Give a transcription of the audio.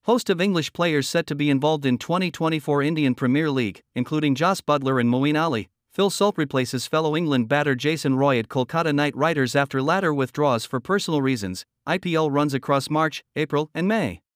Host of English players set to be involved in 2024 Indian Premier League, including Jos Buttler and Moeen Ali. Phil Salt replaces fellow England batter Jason Roy at Kolkata Knight Riders after latter withdraws for personal reasons. IPL runs across March, April, and May.